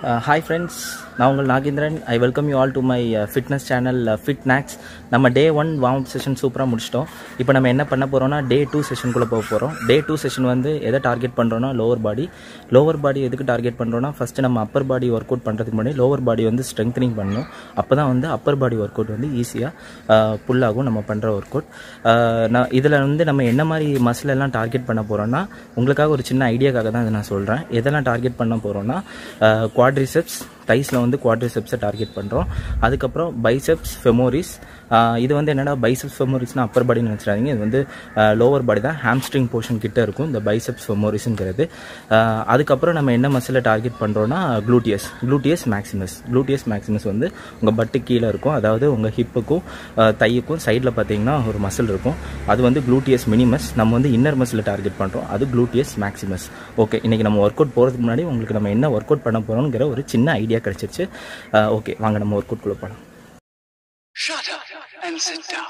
Hi friends, நான் உங்கள் Nagendran. I welcome you all to my fitness channel Fitnagz. நம்ம டே 1 warm up session சூப்பராக முடிச்சிட்டோம். இப்போ நம்ம என்ன பண்ண போகிறோம்னா டே 2 செஷனுக்குள்ளே போக போகிறோம். டே 2 செஷன் வந்து எதை டார்கெட் பண்ணுறோன்னா லோவர் பாடி எதுக்கு டார்கெட் பண்ணுறோன்னா ஃபஸ்ட்டு நம்ம அப்பர் பாடி ஒர்க் அவுட் பண்ணுறதுக்கு முன்னாடி லோவர் பாடி வந்து ஸ்ட்ரெங்தனிங் பண்ணணும். அப்போ தான் வந்து அப்பர் பாடி ஒர்க் அவுட் வந்து ஈஸியாக புல்லாகும் நம்ம பண்ணுற ஒர்க் அவுட். நான் இதில் வந்து நம்ம என்ன மாதிரி மசில் எல்லாம் டார்கெட் பண்ண போகிறோன்னா உங்களுக்காக ஒரு சின்ன ஐடியாக்காக தான் இதை நான் சொல்கிறேன். எதெல்லாம் டார்கெட் பண்ண போகிறோன்னா குவாட்ரிசெப்ஸ், டைஸில் வந்து குவாட்ரிசெப்ஸை டார்கெட் பண்ணுறோம். அதுக்கப்புறம் பைசெப்ஸ், ஃபெமோரிஸ். இது வந்து என்னடா பைசெப்ஸ் ஃபெமோரிஸ்னால் அப்பர் பாடின்னு நினச்சிடாதீங்க. இது வந்து லோவர் பாடி தான், ஹாம்ஸ்ட்ரிங் போர்ஷன் கிட்ட இருக்கும் இந்த பைசெப்ஸ் ஃபெமோரிஸ்ங்கிறது. அதுக்கப்புறம் நம்ம என்ன மசிலை டார்கெட் பண்ணுறோன்னா க்ளூட்டியஸ் மேக்ஸிமஸ் வந்து உங்கள் பட்டு கீழே இருக்கும். அதாவது உங்கள் ஹிப்புக்கும் தையுக்கும் சைடில் பார்த்தீங்கன்னா ஒரு மசில் இருக்கும். அது வந்து க்ளூட்டியஸ் மினிமஸ். நம்ம வந்து இன்னர் மசிலை டார்கெட் பண்ணுறோம், அது க்ளூட்டியஸ் மேக்ஸிமஸ். ஓகே, இன்றைக்கி நம்ம ஒர்க் அவுட் போகிறதுக்கு முன்னாடி உங்களுக்கு நம்ம என்ன ஒர்க் அவுட் பண்ண போகிறோங்கிற ஒரு சின்ன ஐடியா கிடைச்சிருச்சு. ஓகே, வாங்க நம்ம ஒர்க் அவுட் குள்ள போகலாம். Shut up and sit down.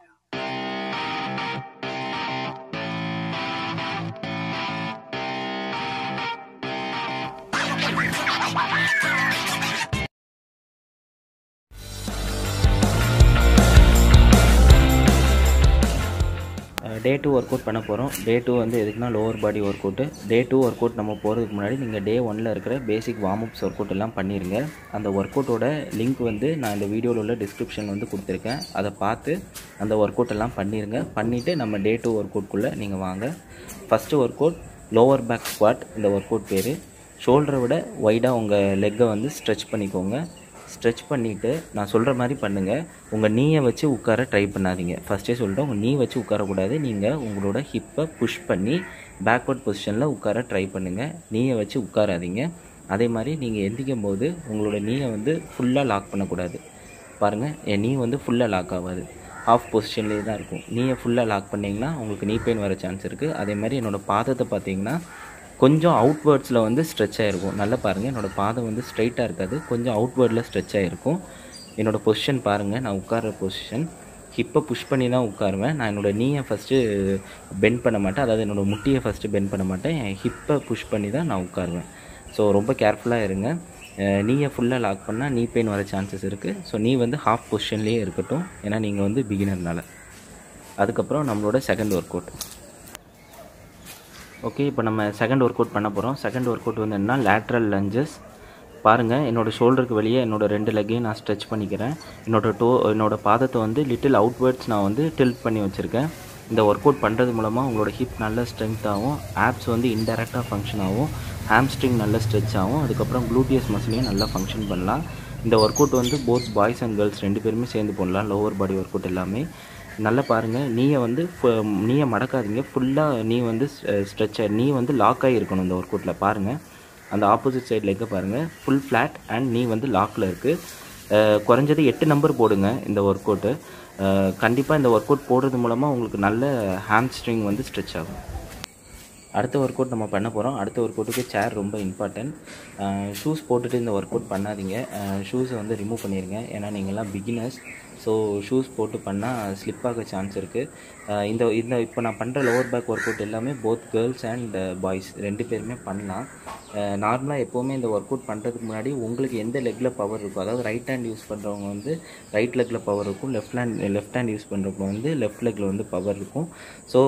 Day 2 work out பண்ண போகிறோம். டே 2 வந்து எதுக்குன்னா lower body work out. Day 2 work out நம்ம போகிறதுக்கு முன்னாடி நீங்கள் டே 1ல் இருக்கிற basic warm ups work out எல்லாம் பண்ணிடுங்க. அந்த ஒர்க் அவுட்டோட லிங்க் வந்து நான் இந்த வீடியோவில் உள்ள டிஸ்கிரிப்ஷன் வந்து கொடுத்துருக்கேன். அதை பார்த்து அந்த ஒர்க் அவுட் எல்லாம் பண்ணிடுங்க. பண்ணிவிட்டு நம்ம டே 2 ஒர்க் அவுட்குள்ளே நீங்கள் வாங்க. First work out lower back squat. இந்த ஒர்க் அவுட் பேர். ஷோல்டரை விட வைடாக உங்கள் லெக்கை வந்து ஸ்ட்ரெச் பண்ணிக்கோங்க. ஸ்ட்ரெச் பண்ணிவிட்டு நான் சொல்கிற மாதிரி பண்ணுங்கள். உங்கள் நீயை வச்சு உட்கார ட்ரை பண்ணாதீங்க. ஃபஸ்ட்டே சொல்லிட்டேன், உங்கள் நீ வச்சு உட்காரக்கூடாது. நீங்கள் உங்களோட ஹிப்பை புஷ் பண்ணி பேக்வர்ட் பொசிஷனில் உட்கார ட்ரை பண்ணுங்கள். நீயை வச்சு உட்காராதீங்க. அதே மாதிரி நீங்கள் எந்திக்கும் போது உங்களோட நீயை வந்து ஃபுல்லாக லாக் பண்ணக்கூடாது. பாருங்கள், என் நீ வந்து ஃபுல்லாக லாக் ஆகாது, ஆஃப் பொசிஷன்லேயே தான் இருக்கும். நீயை ஃபுல்லாக லாக் பண்ணிங்கன்னா உங்களுக்கு நீ பெயின் வர சான்ஸ் இருக்குது. அதே மாதிரி என்னோடய பாதத்தை பார்த்தீங்கன்னா கொஞ்சம் அவுட்வேர்ட்ஸில் வந்து ஸ்ட்ரெச் ஆகிருக்கும். நல்லா பாருங்கள், என்னோடய பாதம் வந்து ஸ்ட்ரைட்டாக இருக்காது, கொஞ்சம் அவுட்வேர்டில் ஸ்ட்ரெச் ஆகிருக்கும். என்னோடய பொசிஷன் பாருங்கள், நான் உட்கார்ற பொசிஷன் ஹிப்பை புஷ் பண்ணி தான் உட்காருவேன். நான் என்னோடய நீயை ஃபஸ்ட்டு பெண்ட் பண்ண மாட்டேன், அதாவது என்னோடய முட்டியை ஃபஸ்ட்டு பெண்ட் பண்ண மாட்டேன், என் ஹிப்பை புஷ் பண்ணி தான் நான் உட்காருவேன். ஸோ ரொம்ப கேர்ஃபுல்லாக இருங்க. நீயை ஃபுல்லாக லாக் பண்ணால் நீ பெயின் வர சான்சஸ் இருக்குது. ஸோ நீ வந்து ஹாஃப் பொசிஷன்லேயே இருக்கட்டும், ஏன்னா நீங்கள் வந்து பிகினர்னால. அதுக்கப்புறம் நம்மளோட செகண்ட் ஒர்க் அவுட். ஓகே, இப்போ நம்ம செகண்ட் ஒர்க் அவுட் பண்ண போகிறோம். செகண்ட் ஒர்க் அவுட் வந்து என்னன்னா லேட்ரல் லஞ்சஸ். பாருங்கள், என்னோடய ஷோல்டருக்கு வெளியே என்னோடய 2 லெக்கையும் நான் ஸ்ட்ரெச் பண்ணிக்கிறேன். என்னோடய பாதத்தை வந்து லிட்டில் அவுட்வேர்ட்ஸ் நான் வந்து டில்ட் பண்ணி வச்சுருக்கேன். இந்த ஒர்க் அவுட் பண்ணுறது மூலமாக உங்களோட ஹிப் நல்ல ஸ்ட்ரென்த் ஆகும், ஆப்ஸ் வந்து இன்டெரக்டாக ஃபங்க்ஷன் ஆகும், ஹாம்ஸ்ட்ரிங் நல்ல ஸ்ட்ரெச் ஆகும், அதுக்கப்புறம் க்ளூட்டியஸ் மசிலையும் நல்லா ஃபங்க்ஷன் பண்ணலாம். இந்த ஒர்க் அவுட் வந்து போத் பாய்ஸ் அண்ட் கேர்ள்ஸ் 2 பேருமே சேர்ந்து பண்ணலாம். லோவர் பாடி ஒர்க் அவுட் எல்லாமே நல்லா பாருங்கள். நீயை மடக்காதீங்க, ஃபுல்லாக நீ வந்து ஸ்ட்ரெச் நீ வந்து லாக் ஆகி இருக்கணும் இந்த ஒர்க் அவுட்டில். பாருங்கள், அந்த ஆப்போசிட் சைடில் இருக்க பாருங்கள், ஃபுல் ஃப்ளாட் அண்ட் நீ வந்து லாக்கில் இருக்குது. குறைஞ்சது 8 நம்பர் போடுங்க இந்த ஒர்க் அவுட்டு. கண்டிப்பாக இந்த ஒர்க் அவுட் போடுறது மூலமாக உங்களுக்கு நல்ல ஹாம்ஸ்ட்ரிங் வந்து ஸ்ட்ரெச் ஆகும். அடுத்த ஒர்க் அவுட் நம்ம பண்ண போகிறோம். அடுத்த ஒர்க் அவுட்டுக்கு சேர் ரொம்ப இம்பார்ட்டன்ட். ஷூஸ் போட்டுட்டு இந்த ஒர்க் அவுட் பண்ணாதீங்க. ஷூஸை வந்து ரிமூவ் பண்ணிடுங்க, ஏன்னா நீங்கள்லாம் பிகினர்ஸ். ஸோ ஷூஸ் போட்டு பண்ணால் ஸ்லிப் ஆக சான்ஸ் இருக்குது. இப்போ நான் பண்ணுற லோவர் பேக் ஒர்க் அவுட் எல்லாமே போத் கேர்ள்ஸ் அண்ட் பாய்ஸ் 2 பேருமே பண்ணலாம். நார்மலாக எப்போவுமே இந்த ஒர்க் அவுட் பண்ணுறதுக்கு முன்னாடி உங்களுக்கு எந்த லெக்கில் பவர் இருக்கும், அதாவது ரைட் ஹேண்ட் யூஸ் பண்ணுறவங்க வந்து ரைட் லெக்கில் பவர் இருக்கும், லெஃப்ட் ஹேண்ட் யூஸ் பண்ணுறவங்க வந்து லெஃப்ட் லெக்கில் வந்து பவர் இருக்கும். ஸோ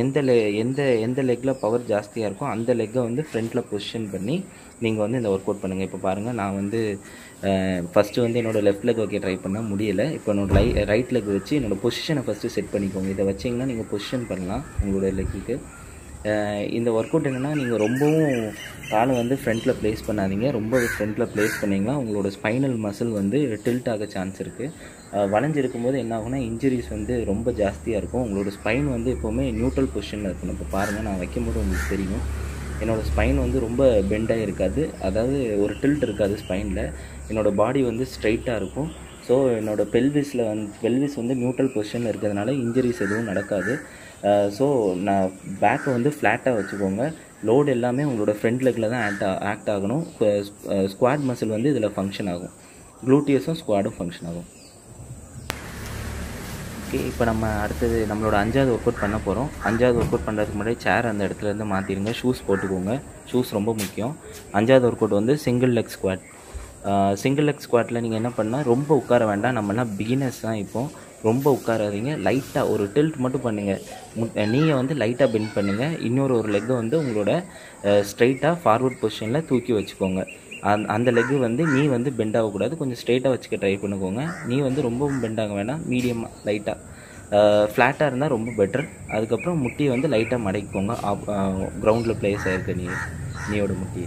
எந்த லெக்கில் பவர் ஜாஸ்தியாக இருக்கும் அந்த லெக்கை வந்து ஃப்ரண்ட்டில் பொசிஷன் பண்ணி நீங்கள் வந்து இந்த ஒர்க் அவுட் பண்ணுங்கள். இப்போ பாருங்கள், நான் வந்து ஃபஸ்ட்டு வந்து என்னோடய லெஃப்ட் லெக் வைக்க ட்ரை பண்ணால் முடியலை. இப்போ என்னோடய ரைட் லெக் வச்சு என்னோடய பொசிஷனை ஃபஸ்ட்டு செட் பண்ணிக்கோங்க. இதை வச்சிங்கன்னா நீங்கள் பொசிஷன் பண்ணலாம் உங்களோட லெக்குக்கு. இந்த ஒர்க் அவுட் என்னென்னா, நீங்கள் ரொம்பவும் காலை வந்து ஃப்ரண்ட்டில் ப்ளேஸ் பண்ணாதீங்க. ரொம்ப ஃப்ரண்ட்டில் ப்ளேஸ் பண்ணிங்கன்னா உங்களோட ஸ்பைனல் மசில் வந்து டில்ட் ஆக சான்ஸ் இருக்குது. வளைஞ்சிருக்கும் போது என்ன ஆகுனா இன்ஜுரிஸ் வந்து ரொம்ப ஜாஸ்தியாக இருக்கும். உங்களோட ஸ்பைன் வந்து எப்போவுமே நியூட்ரல் பொசிஷனில் இருக்கணும். இப்போ பாருங்கள், நான் வைக்கும்போது உங்களுக்கு தெரியும், என்னோடய ஸ்பைன் வந்து ரொம்ப பெண்டாக இருக்காது, அதாவது ஒரு டில்ட் இருக்காது ஸ்பைனில். என்னோடய பாடி வந்து ஸ்ட்ரைட்டாக இருக்கும். ஸோ என்னோடய பெல்விஸ் வந்து நியூட்ரல் பொசிஷனில் இருக்கிறதுனால இன்ஜுரிஸ் எதுவும் நடக்காது. ஸோ நான் பேக்கை வந்து ஃப்ளாட்டாக வச்சுக்கோங்க. லோடு எல்லாமே உங்களோட ஃப்ரண்ட் லெக்கில் தான் ஆக்ட் ஆகணும். ஸ்குவாட் மசில் வந்து இதில் ஃபங்க்ஷன் ஆகும், க்ளூட்டியஸும் ஸ்குவாடும் ஃபங்க்ஷன் ஆகும். ஓகே, இப்போ நம்ம அடுத்தது நம்மளோட 5வது ஒர்க் அவுட் பண்ண போகிறோம். 5வது ஒர்க் அவுட் பண்ணுறதுக்கு முன்னாடி சேர் அந்த இடத்துலேருந்து மாற்றிடுங்க. ஷூஸ் போட்டுக்கோங்க, ஷூஸ் ரொம்ப முக்கியம். 5வது ஒர்க் அவுட் வந்து single leg squat. Single leg ஸ்குவாட்டில் நீங்கள் என்ன பண்ணால் ரொம்ப உட்கார வேண்டாம், நம்மலாம் பிகினர்ஸ் தான் இப்போது. ரொம்ப உட்காராதீங்க, லைட்டாக ஒரு டில்ட் மட்டும் பண்ணுங்கள். நீயை வந்து லைட்டாக பெண்ட் பண்ணுங்கள். ஒரு லெக்கை வந்து உங்களோட ஸ்ட்ரைட்டாக ஃபார்வர்ட் பொசிஷனில் தூக்கி வச்சுக்கோங்க. அந்த லெக்கு வந்து நீ வந்து பெண்ட் ஆகக்கூடாது, கொஞ்சம் ஸ்ட்ரைட்டாக வச்சுக்க ட்ரை பண்ணிக்கோங்க. நீ வந்து ரொம்பவும் பெண்ட் ஆக வேண்டாம், மீடியமாக லைட்டாக ஃப்ளாட்டாக இருந்தால் ரொம்ப பெட்டர். அதுக்கப்புறம் முட்டியை வந்து லைட்டாக மடக்கிக்கோங்க. கிரவுண்டில் பிளேஸ் ஆகிருக்கு நீயோட முட்டியை.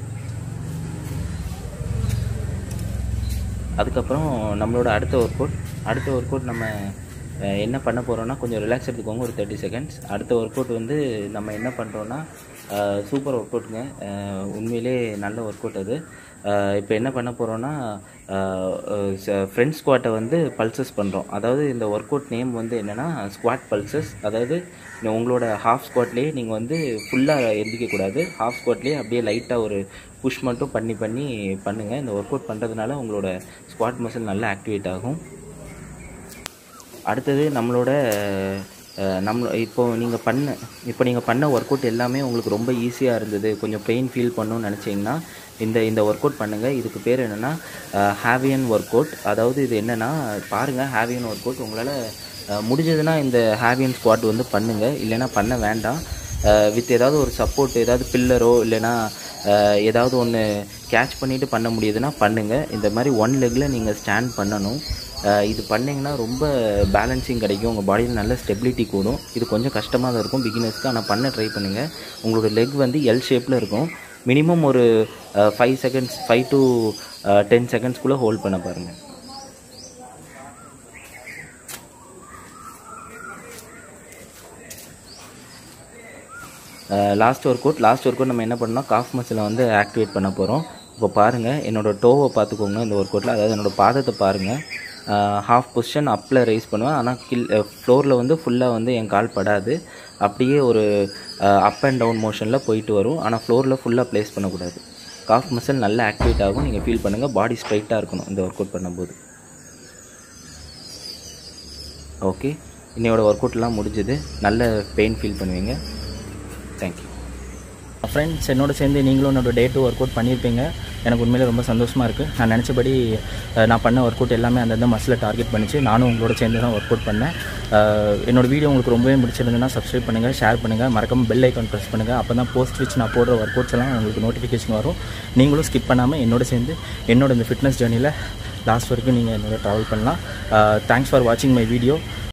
அதுக்கப்புறம் நம்மளோட அடுத்த ஒர்க் அவுட் நம்ம என்ன பண்ண போகிறோன்னா, கொஞ்சம் ரிலாக்ஸ் எடுத்துக்கோங்க, ஒரு 30 செகண்ட்ஸ். அடுத்த ஒர்க் அவுட் வந்து நம்ம என்ன பண்ணுறோன்னா, சூப்பர் ஒர்க் அவுட்டுங்க, உண்மையிலே நல்ல ஒர்க் அவுட் அது. இப்போ என்ன பண்ண போகிறோன்னா, ஃப்ரண்ட் ஸ்குவாட்டை வந்து பல்சஸ் பண்ணுறோம். அதாவது இந்த ஒர்க் அவுட் நேம் வந்து என்னென்னா ஸ்குவாட் பல்சஸ். அதாவது உங்களோட ஹாஃப் ஸ்குவாட்லேயே நீங்கள் வந்து ஃபுல்லாக எந்திக்கக்கூடாது, ஹாஃப் ஸ்குவாட்லேயே அப்படியே லைட்டாக ஒரு புஷ் மட்டும் பண்ணுங்கள். இந்த ஒர்க் அவுட் பண்ணுறதுனால உங்களோட ஸ்குவாட் மசில் நல்லா ஆக்டிவேட் ஆகும். அடுத்தது நம்மளோட இப்போ நீங்கள் பண்ண ஒர்க் அவுட் எல்லாமே உங்களுக்கு ரொம்ப ஈஸியாக இருந்தது, கொஞ்சம் பெயின் ஃபீல் பண்ணணும்னு நினச்சிங்கன்னா இந்த ஒர்க் அவுட் பண்ணுங்கள். இதுக்கு பேர் என்னென்னா ஹேவியன் ஒர்க் அவுட். அதாவது இது என்னென்னா பாருங்கள், ஹேவியன் ஒர்க் அவுட் உங்களால் முடிஞ்சதுன்னா இந்த ஹேவியன் ஸ்குவாட் வந்து பண்ணுங்கள், இல்லைன்னா பண்ண வேண்டாம். வித் ஏதாவது ஒரு சப்போர்ட், ஏதாவது பில்லரோ இல்லைன்னா ஏதாவது ஒன்று கேட்ச் பண்ணிவிட்டு பண்ண முடியுதுன்னா பண்ணுங்கள். இந்த மாதிரி ஒன் லெக்கில் நீங்கள் ஸ்டாண்ட் பண்ணணும். இது பண்ணிங்கன்னா ரொம்ப பேலன்சிங் கிடைக்கும், உங்கள் பாடியில் நல்ல ஸ்டெபிலிட்டி கூடும். இது கொஞ்சம் கஷ்டமாக தான் இருக்கும் பிகினர்ஸ்க்கு, ஆனால் பண்ண ட்ரை பண்ணுங்கள். உங்களோட லெக் வந்து எல் ஷேப்பில் இருக்கும். மினிமம் ஒரு 5 to 10 செகண்ட்ஸ்குள்ளே ஹோல்ட் பண்ண பாருங்கள். லாஸ்ட் ஒர்க் அவுட் நம்ம என்ன பண்ணோம், காஃப் மசிலை வந்து ஆக்டிவேட் பண்ண போகிறோம். இப்போ பாருங்கள், என்னோடய டோவை பார்த்துக்கோங்க. இந்த ஒர்க் அவுட்டில் அதாவது என்னோடய பாதத்தை பாருங்கள். ஹாஃப் பொசிஷன் அப்பில் ரைஸ் பண்ணுவேன், ஆனால் ஃப்ளோரில் வந்து ஃபுல்லாக வந்து என் கால் படாது, அப்படியே ஒரு அப் அண்ட் டவுன் மோஷனில் போயிட்டு வரும். ஆனால் ஃப்ளோரில் ஃபுல்லாக ப்ளேஸ் பண்ணக்கூடாது. காஃப் மசில் நல்லா ஆக்டிவேட் ஆகும், நீங்கள் ஃபீல் பண்ணுங்கள். பாடி ஸ்ட்ரைட்டாக இருக்கணும் இந்த ஒர்க் அவுட் பண்ணும்போது. ஓகே, இன்னையோட ஒர்க் அவுட்லாம் முடிஞ்சது. நல்ல பெயின் ஃபீல் பண்ணுவீங்க. Thank you friends. என்னோட சேர்ந்து நீங்களும் என்னோட டே 2 ஒர்க் அவுட் பண்ணியிருப்பீங்க. எனக்கு உண்மையிலே ரொம்ப சந்தோஷமாக இருக்குது. நான் நினச்சபடி நான் பண்ண ஒர்க் அவுட் எல்லாமே அந்தந்த மசிலை டார்கெட் பண்ணிச்சு. நானும் உங்களோட சேர்ந்து தான் ஒர்க் அவுட் பண்ணேன். என்னோடய வீடியோ உங்களுக்கு ரொம்பவே பிடிச்சிருந்ததுன்னா சப்ஸ்கிரைப் பண்ணுங்கள், ஷேர் பண்ணுங்கள், மறக்காமல் பெல் ஐக்கான் ப்ரெஸ் பண்ணுங்கள். அப்போ தான் போஸ்ட் வச்சு நான் போடுற ஒர்க் அவுட்ஸ் எல்லாம் உங்களுக்கு நோட்டிஃபிகேஷன் வரும். நீங்களும் ஸ்கிப் பண்ணாமல் என்னோட சேர்ந்து இந்த ஃபிட்னஸ் ஜர்னியில் லாஸ்ட் வரைக்கும் நீங்கள் என்னோட ட்ராவல் பண்ணலாம். தேங்க்ஸ் ஃபார் வாட்சிங் மை வீடியோ.